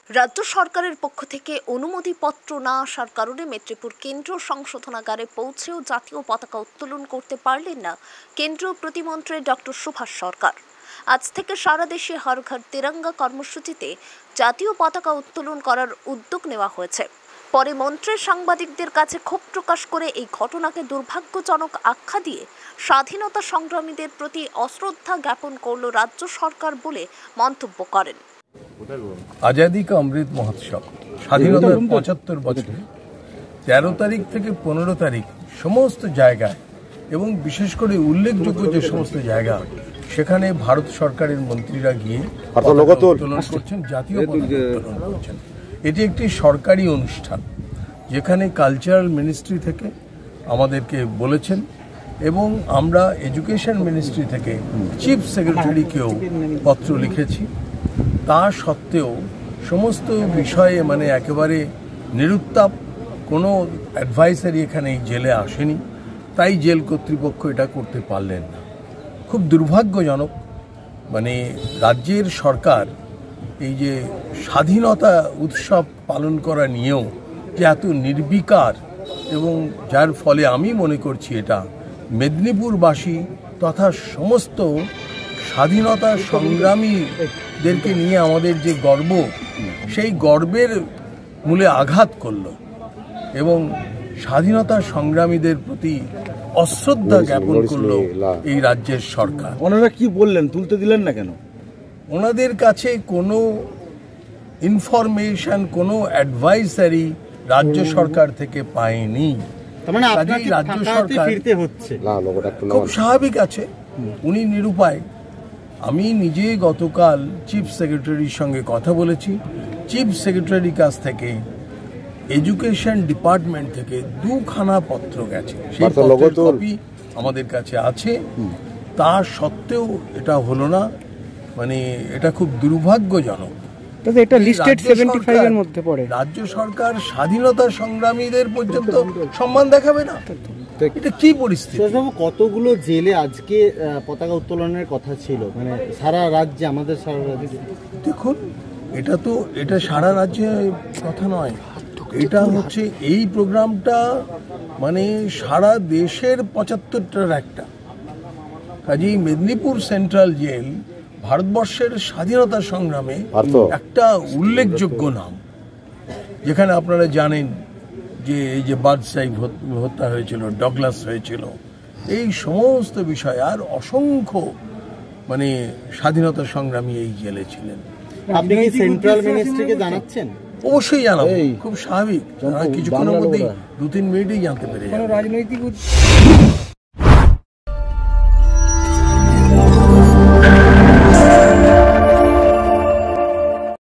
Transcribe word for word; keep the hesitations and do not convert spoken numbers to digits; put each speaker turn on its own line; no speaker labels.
রাজ্য সরকারের পক্ষ থেকে অনুমতিপত্র না আসার কারণে মেদিনীপুর কেন্দ্রীয় সংশোধনাগারে পৌঁছেও জাতীয় পতাকা উত্তোলন করতে পারলেন না কেন্দ্রীয় প্রতিমন্ত্রী ডক্টর সুভাষ সরকার। আজ থেকে সারা দেশে হর ঘর তিরঙ্গা কর্মসূচিতে জাতীয় পতাকা উত্তোলন করার উদ্যোগ নেওয়া হয়েছে। পরে মন্ত্রী সাংবাদিকদের কাছে ক্ষোভ প্রকাশ করে এই ঘটনাকে দুর্ভাগ্যজনক আখ্যা দিয়ে স্বাধীনতা সংগ্রামীদের প্রতি অশ্রদ্ধা জ্ঞাপন করল রাজ্য সরকার বলে মন্তব্য করেন।
আজাদি কা অমৃত মহোৎসব স্বাধীনতার পঁচাত্তর বছর তেরো তারিখ থেকে পনেরো তারিখ সমস্ত জায়গায় এবং বিশেষ করে উল্লেখযোগ্য যে সমস্ত জায়গা সেখানে ভারত সরকারের মন্ত্রীরা গিয়ে উত্তোলন করছেন, জাতীয় পতাকা উত্তোলন করছেন। এটি একটি সরকারি অনুষ্ঠান যেখানে কালচারাল মিনিস্ট্রি থেকে আমাদেরকে বলেছেন এবং আমরা এডুকেশন মিনিস্ট্রি থেকে চিফ সেক্রেটারিকেও পত্র লিখেছি। তা সত্ত্বেও সমস্ত বিষয়ে মানে একেবারে নিরুত্তাপ, কোনো অ্যাডভাইসারি এখানে এই জেলে আসেনি, তাই জেল কর্তৃপক্ষ এটা করতে পারলেন না। খুব দুর্ভাগ্যজনক। মানে রাজ্যের সরকার এই যে স্বাধীনতা উৎসব পালন করা নিয়েও যে এত নির্বিকার, এবং যার ফলে আমি মনে করছি এটা মেদিনীপুরবাসী তথা সমস্ত স্বাধীনতা সংগ্রামীদেরকে নিয়ে আমাদের যে গর্ব, সেই গর্বের মূলে আঘাত করল এবং স্বাধীনতা সংগ্রামীদের প্রতি অশ্রদ্ধা জ্ঞাপন করল এই রাজ্যের সরকার।
ওনারা কি বললেন, তুলতে দিলেন না কেন?
ওনাদের কাছে কোনো ইনফরমেশন, কোনো অ্যাডভাইসারি রাজ্য সরকার থেকে পায়নি। রাজ্য সরকার খুব স্বাভাবিক আছে, উনি নিরুপায়। আমি নিজে গতকাল চিফ সেক্রেটারির সঙ্গে কথা বলেছি। চিফ সেক্রেটারির কাছ থেকে এডুকেশন ডিপার্টমেন্ট থেকে দুখানা পত্র গেছে, সেই পত্রের কপি আমাদের কাছে আছে। তা সত্ত্বেও এটা হলো না, মানে এটা খুব দুর্ভাগ্যজনক।
এটা লিস্টেড পঁচাত্তর এর মধ্যে পড়ে।
রাজ্য সরকার স্বাধীনতা সংগ্রামীদের পর্যন্ত সম্মান দেখাবে না, এটা কি পরিস্থিতি?
কতগুলো জেলে আজকে পতাকা উত্তোলনের কথা ছিল, মানে সারা রাজ্যে, আমাদের সারা রাজ্যে।
দেখুন, এটা তো এটা সারা রাজ্যে কথা নয়, এটা হচ্ছে এই প্রোগ্রামটা মানে সারা দেশের পঁচাত্তরটার একটা। কাজেই মেদিনীপুর সেন্ট্রাল জেল ভারতবর্ষের স্বাধীনতা সংগ্রামে একটা উল্লেখযোগ্য নাম, যেখানে আপনারা জানেন যে এই যে বার্ডসাই হত্যা হয়েছিল, ডগলাস হয়েছিল, এই সমস্ত বিষয়, আর অসংখ্য মানে স্বাধীনতা সংগ্রামী এই জেলে ছিলেন।
আপনি কি সেন্ট্রাল মিনিস্ট্রিকে জানাচ্ছেন?
অবশ্যই জানাবো, খুব স্বাভাবিক। কিছুক্ষণের মধ্যেই দু তিন মিনিটেই জানতে পেরে যাবেন।
রাজনৈতিক